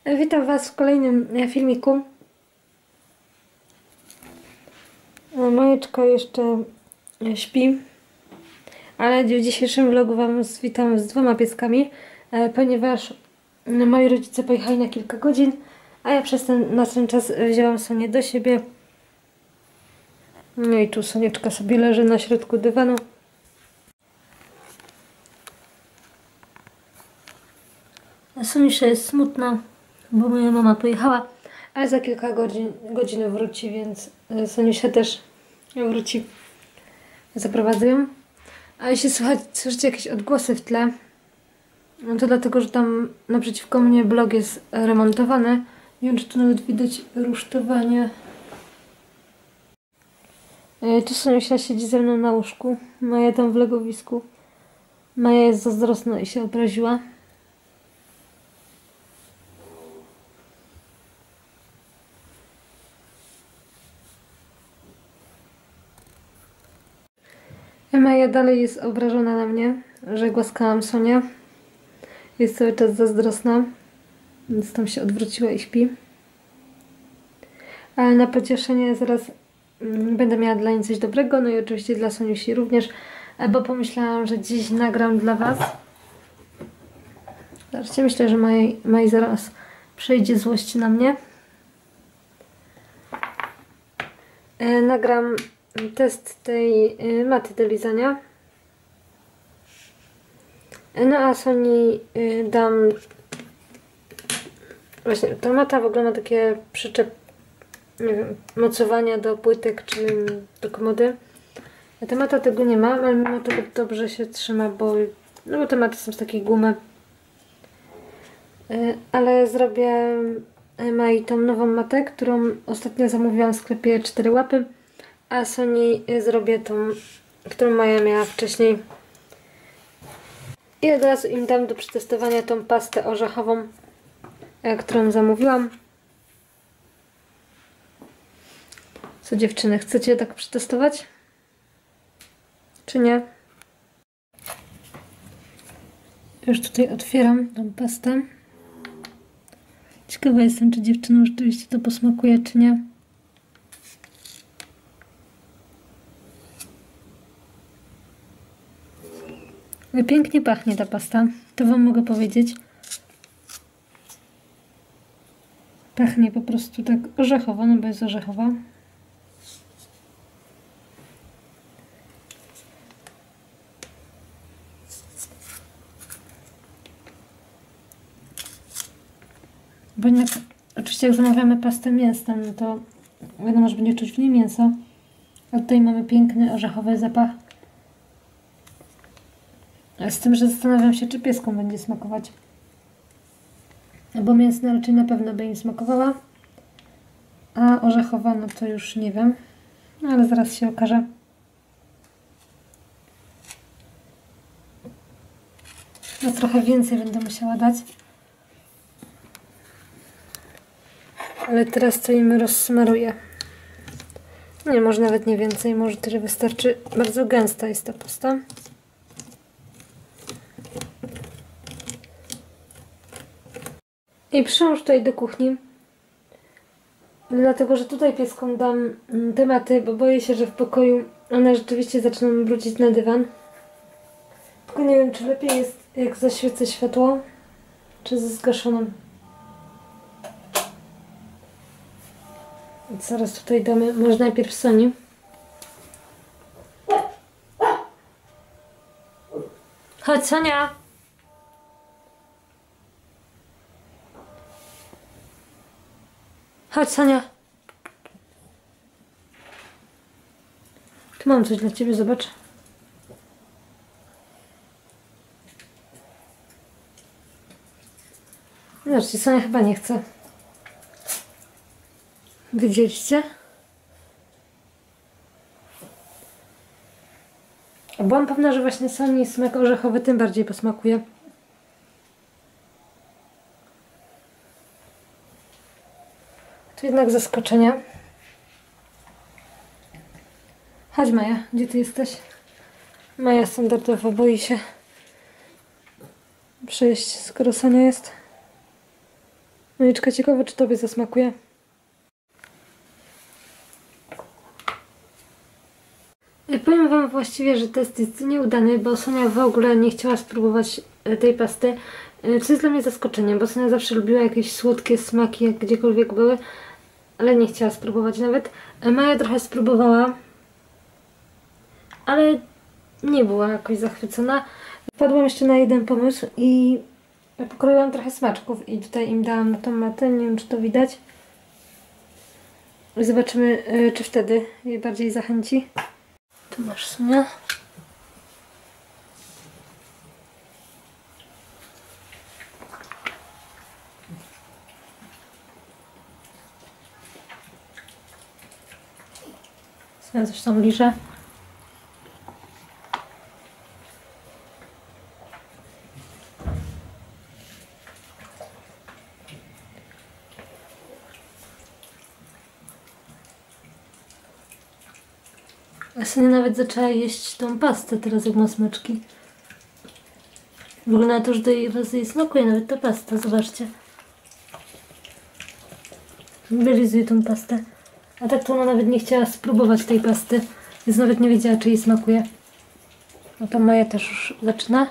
Witam Was w kolejnym filmiku. Majeczka jeszcze śpi, ale w dzisiejszym vlogu Was witam z 2 pieskami, ponieważ moi rodzice pojechali na kilka godzin, a ja na ten czas wzięłam Sonię do siebie. No i tu Sonieczka sobie leży na środku dywanu. Soniusza jest smutna, bo moja mama pojechała, ale za kilka godzin wróci, więc Soniusia też wróci. Zaprowadzę ją. A jeśli słyszycie jakieś odgłosy w tle, no to dlatego, że tam naprzeciwko mnie blok jest remontowany. Nie wiem, czy tu nawet widać rusztowanie. Tu Soniusia siedzi ze mną na łóżku, Maja tam w legowisku. Maja jest zazdrosna i się obraziła. Maja dalej jest obrażona na mnie, że głaskałam Sonię. Jest cały czas zazdrosna, więc tam się odwróciła i śpi. Ale na pocieszenie zaraz będę miała dla niej coś dobrego, no i oczywiście dla Soniusi również, bo pomyślałam, że dziś nagram dla Was. Zobaczcie, myślę, że Maj zaraz przejdzie złość na mnie. Nagram test tej maty do lizania. No a Soni dam... Właśnie, ta mata w ogóle ma takie nie wiem, mocowania do płytek czy do komody. A ta mata tego nie ma, ale mimo to dobrze się trzyma, bo te maty są z takiej gumy. Ale zrobię Mai tą nową matę, którą ostatnio zamówiłam w sklepie 4 łapy. A Soni zrobię tą, którą Maja miała wcześniej. I od razu im dam do przetestowania tą pastę orzechową, którą zamówiłam. Co dziewczyny, chcecie tak przetestować? Czy nie? Już tutaj otwieram tą pastę. Ciekawa jestem, czy dziewczynom rzeczywiście to posmakuje, czy nie. Pięknie pachnie ta pasta, to Wam mogę powiedzieć. Pachnie po prostu tak orzechowo, no bo jest orzechowa. Bo jednak, oczywiście jak zamawiamy pastę mięsną, no to wiadomo, że będzie czuć w niej mięso. A tutaj mamy piękny orzechowy zapach. Z tym, że zastanawiam się, czy pieskom będzie smakować. Bo mięsna raczej na pewno by im smakowała. A orzechowa, no to już nie wiem. No ale zaraz się okaże. No trochę więcej będę musiała dać. Ale teraz to im rozsmaruję. Nie, może nawet nie więcej, może tyle wystarczy. Bardzo gęsta jest ta pasta. I przyłącz tutaj do kuchni, dlatego że tutaj pieskom dam tematy, bo boję się, że w pokoju one rzeczywiście zaczną wrócić na dywan. Tylko nie wiem, czy lepiej jest, jak zaświecę światło, czy ze zgaszonym. Więc zaraz tutaj damy, może najpierw Soni. Chodź, Sonia! Chodź, Sonia. Tu mam coś dla Ciebie, zobacz. Zobaczcie, Sonia chyba nie chce. Widzieliście? Byłam pewna, że właśnie Soni smak orzechowy tym bardziej posmakuje. Tu jednak zaskoczenia. Chodź, Maja, gdzie Ty jesteś? Maja standardowo boi się przejść, skoro Sonia jest. Moniczka, ciekawe, czy tobie zasmakuje. Powiem wam właściwie, że test jest nieudany, bo Sonia w ogóle nie chciała spróbować tej pasty. Co jest dla mnie zaskoczeniem, bo Sonia zawsze lubiła jakieś słodkie smaki, jak gdziekolwiek były, ale nie chciała spróbować nawet. Maja trochę spróbowała, ale nie była jakoś zachwycona. Wpadłam jeszcze na jeden pomysł i pokroiłam trochę smaczków i tutaj im dałam na tą matę, nie wiem, czy to widać. Zobaczymy, czy wtedy je bardziej zachęci. Tu masz, Sonia. Sonia coś tam liże. Sonia nawet zaczęła jeść tą pastę teraz, jak ma smaczki. Wygląda na to, że do jej smakuje nawet ta pasta, zobaczcie. Wylizuje tą pastę. A tak to ona nawet nie chciała spróbować tej pasty, więc nawet nie wiedziała, czy jej smakuje. No to Maja też już zaczyna.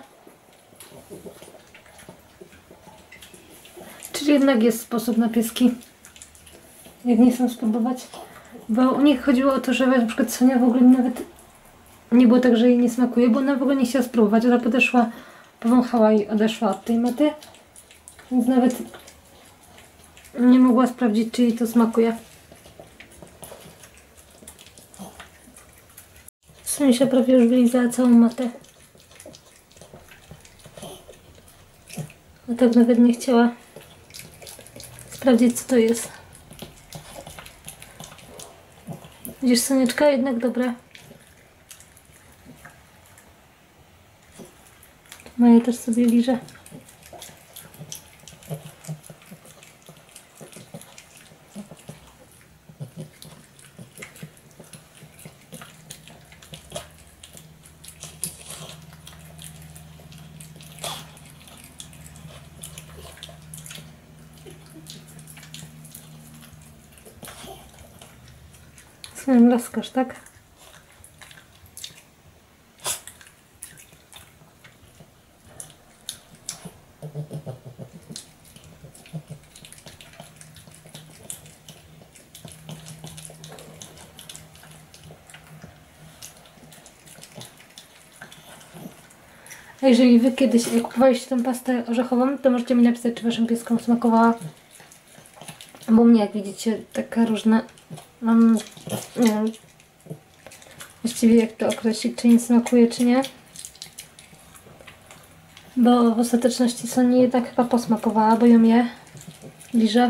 Czyli jednak jest sposób na pieski, jak nie chcą spróbować. Bo u nich chodziło o to, że na przykład Sonia w ogóle nawet nie było tak, że jej nie smakuje, bo ona w ogóle nie chciała spróbować. Ona podeszła, powąchała i odeszła od tej maty. Więc nawet nie mogła sprawdzić, czy jej to smakuje. Sonia prawie już wylizała całą matę. A tak nawet nie chciała sprawdzić, co to jest. Widzisz, Sonieczka, jednak dobra. Maja też sobie liże. Sonia, laskasz, tak? A jeżeli wy kiedyś kupowaliście tę pastę orzechową, to możecie mi napisać, czy waszym pieskom smakowała. Bo mnie, jak widzicie, taka różna... Mam... nie wiem... Właściwie jak to określić, czy nic smakuje, czy nie. Bo w ostateczności Soni jednak chyba posmakowała, bo ją je liże.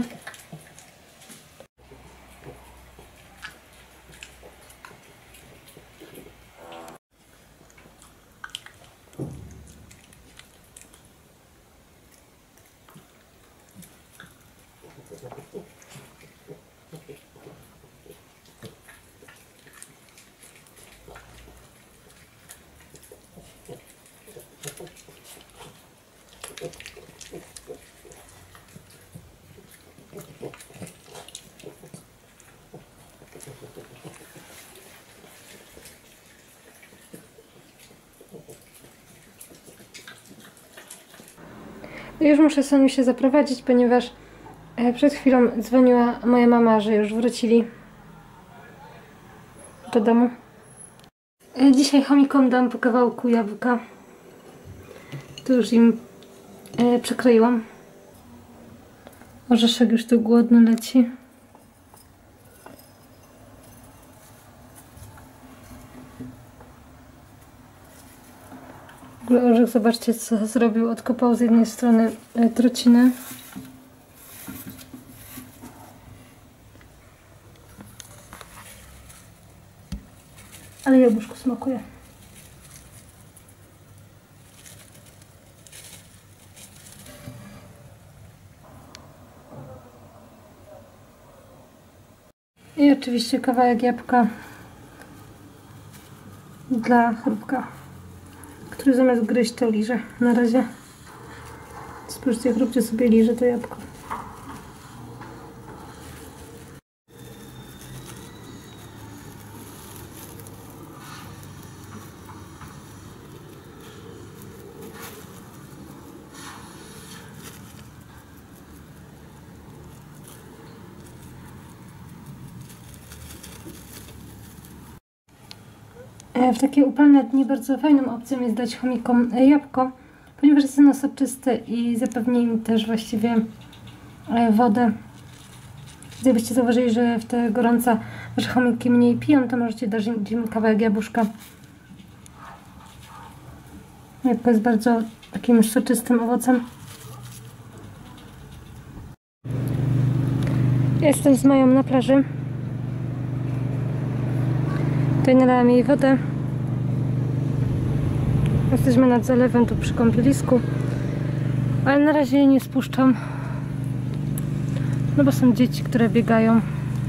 Już muszę Soniu się zaprowadzić, ponieważ przed chwilą dzwoniła moja mama, że już wrócili do domu. Dzisiaj chomikom dam po kawałku jabłka. Tu już im przekroiłam. Orzeszek już tu głodny leci. W ogóle orzech, zobaczcie, co zrobił. Odkopał z jednej strony trucinę. Ale jabłuszko smakuje. I oczywiście kawałek jabłka dla chrupka, który zamiast gryźć to liże. Na razie spójrzcie, chrupcie sobie liże to jabłko. W takie upalne dni bardzo fajną opcją jest dać chomikom jabłko, ponieważ jest ono soczyste i zapewni im też właściwie wodę. Gdybyście zauważyli, że w te gorące wasze chomiki mniej piją, to możecie dać im kawałek jabłuszka. Jabłko jest bardzo takim soczystym owocem. Jestem z Mają na plaży. Tutaj nalałam jej wodę. Jesteśmy nad zalewem, tu przy kąpielisku. Ale na razie jej nie spuszczam. No bo są dzieci, które biegają.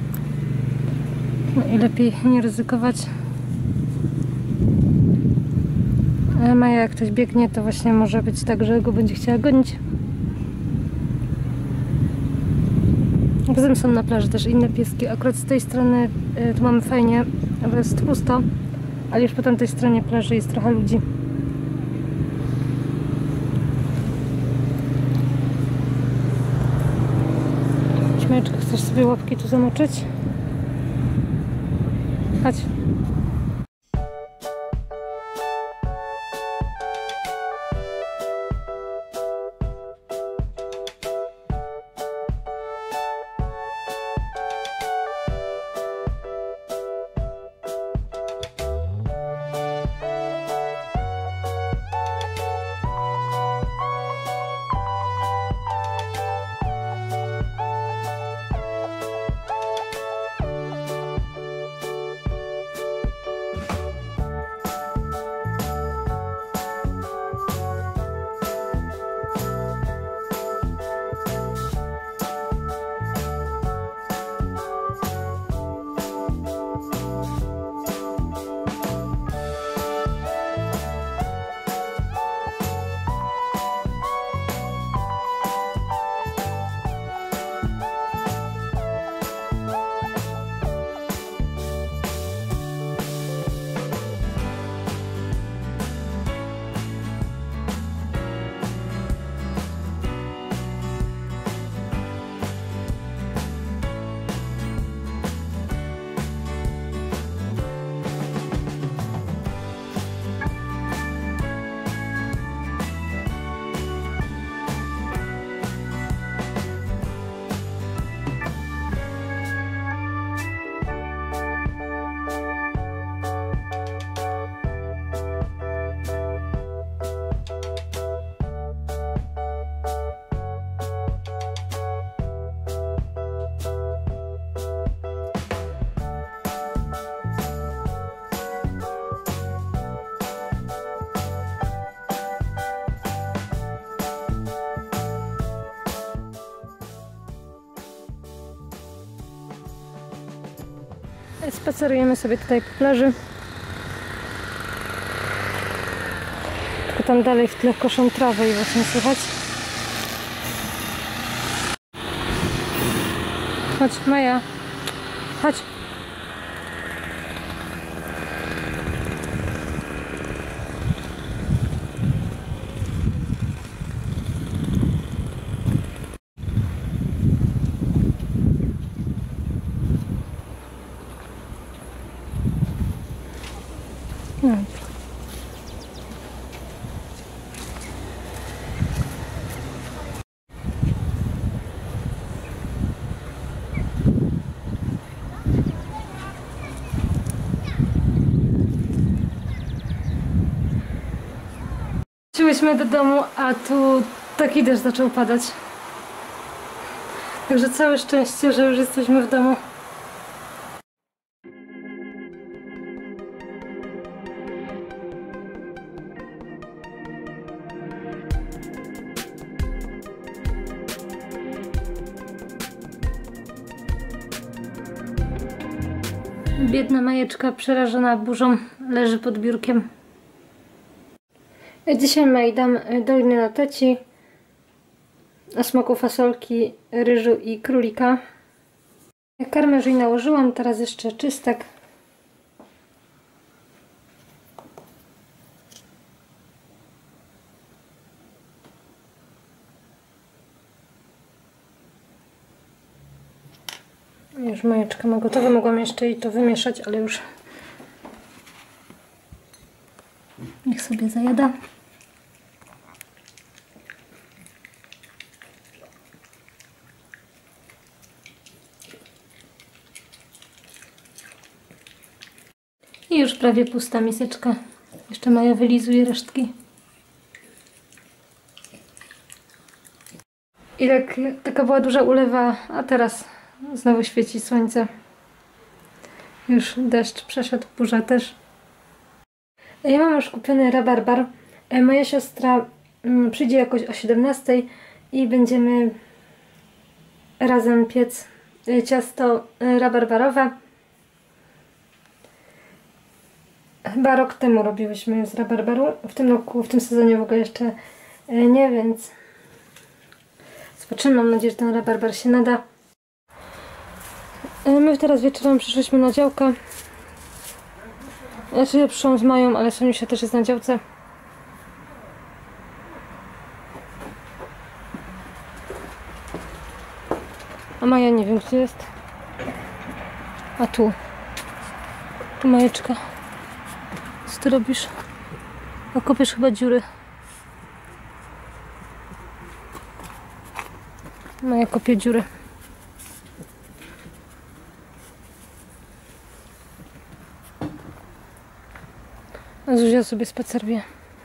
No i lepiej nie ryzykować. Maja, jak ktoś biegnie, to właśnie może być tak, że go będzie chciała gonić. Poza tym są na plaży też inne pieski. Akurat z tej strony tu mamy fajnie, bo jest pusto, ale już po tamtej stronie plaży jest trochę ludzi. Śmiałeczka, chcesz sobie łapki tu zamoczyć? Chodź. Spacerujemy sobie tutaj po plaży. Tylko tam dalej w tle koszą trawę i właśnie słychać. Chodź, Maja. Chodź. No. Wróciłyśmy do domu, a tu taki deszcz zaczął padać. Także całe szczęście, że już jesteśmy w domu. Biedna Majeczka, przerażona burzą, leży pod biurkiem. Dzisiaj Maj dam dojny na teci o smaku fasolki, ryżu i królika. Karmę już jej nałożyłam, teraz jeszcze czystek. Już Majeczka ma gotowe, mogłam jeszcze jej to wymieszać, ale już sobie zajada. I już prawie pusta miseczka. Jeszcze Maja wylizuje resztki. I taka była duża ulewa, a teraz znowu świeci słońce. Już deszcz przeszedł, burza też. Ja mam już kupiony rabarbar. Moja siostra przyjdzie jakoś o 17 i będziemy razem piec ciasto rabarbarowe. Chyba rok temu robiłyśmy z rabarbaru. W tym roku, w tym sezonie w ogóle jeszcze nie, więc zobaczymy. Mam nadzieję, że ten rabarbar się nada. My teraz wieczorem przyszliśmy na działkę. Znaczy ja przyszłam z Mają, ale Soniusia też jest na działce. A Maja nie wiem gdzie jest. A tu. Tu Majeczka. Co ty robisz? A kopiesz chyba dziury. Maja kopie dziury. A Zuzia sobie spaceruje.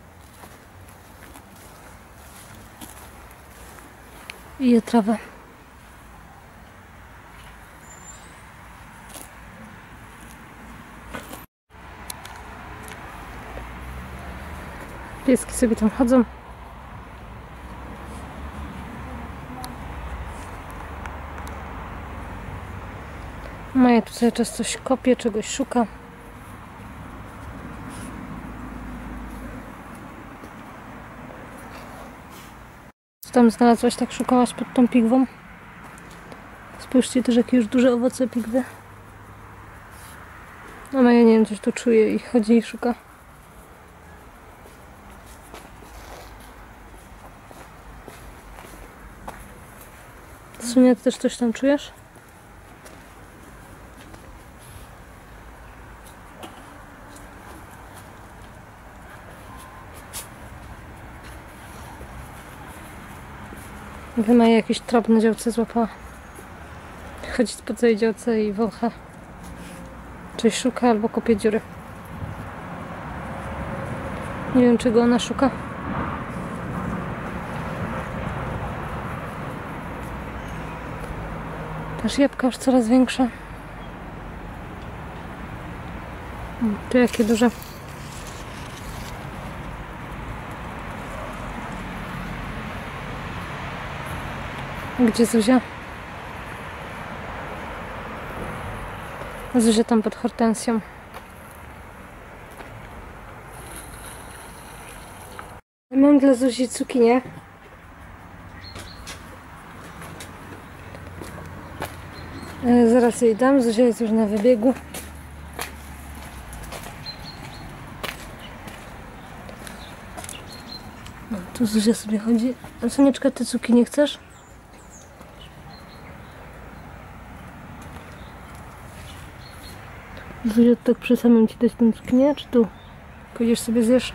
I je trawę. Pieski sobie tam chodzą. Maja tu cały czas coś kopie, czegoś szuka. Co tam znalazłaś, tak szukałaś pod tą pigwą? Spójrzcie też, jakie już duże owoce pigwy. A Maja nie wiem, coś tu czuje i chodzi i szuka. Sonia, ty też coś tam czujesz? Maja jakiś trop na działce złapała. Chodzi po całej działce i wącha. Coś szuka albo kopie dziury. Nie wiem, czego ona szuka. Też jabłka już coraz większe. Tu jakie duże. Gdzie Zuzia? Zuzia tam pod hortensją. Mam dla Zuzi cukinię. Zaraz jej dam. Zuzia jest już na wybiegu. No, tu Zuzia sobie chodzi. A Sonieczka, ty cukinię chcesz? Zuzia, tak przy samym ci dać tą cukinię, czy tu? Pójdziesz sobie zjesz?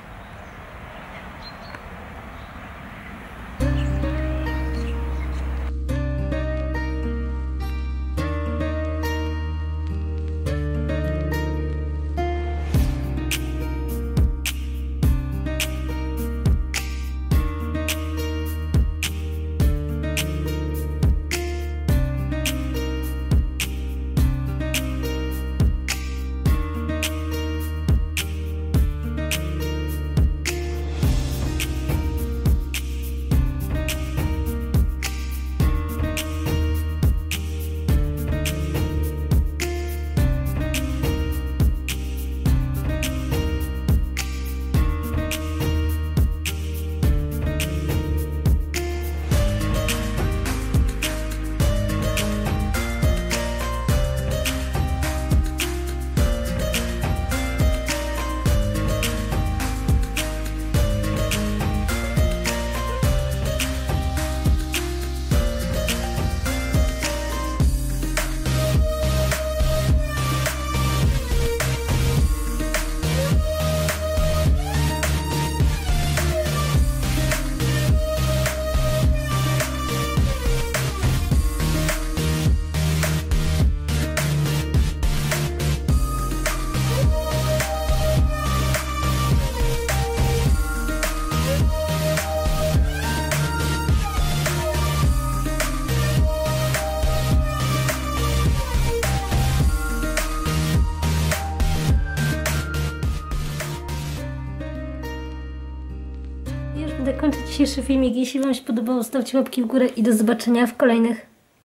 będę kończyć dzisiejszy filmik. Jeśli Wam się podobało, stawcie łapki w górę i do zobaczenia w kolejnych.